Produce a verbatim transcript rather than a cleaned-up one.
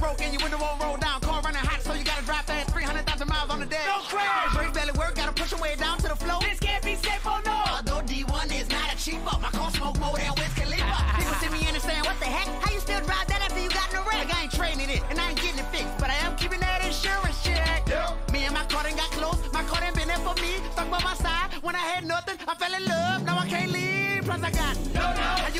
broke and your window won't roll down. Car running hot, so you gotta drive fast. three hundred thousand miles on the dash. Don't crash. Brake barely work, gotta push your way down to the floor. This can't be safe, oh no. Although D one is not a cheap up, my car smoke more than Wiz Khalifa. People see me in and saying, what the heck? How you still drive that after you got in a wreck? Like I ain't trading it, and I ain't getting it fixed, but I am keeping that insurance check. Yeah. Me and my car done got close, my car done been there for me. Stuck by my side when I had nothing, I fell in love, now I can't leave. Plus I got no, no.